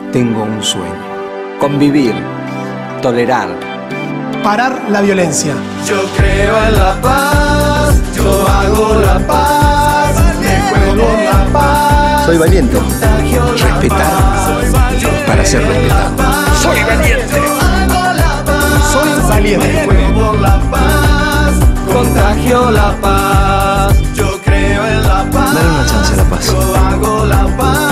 tengo un sueño. Convivir, tolerar. Parar la violencia. Yo creo en la paz, yo hago la paz, me juego la paz. Soy valiente. Respetar. Para ser respetado. Soy valiente. Soy valiente. Me juego la paz, contagio la paz. Yo creo en la paz. Dale una chance a la paz. Yo hago la paz.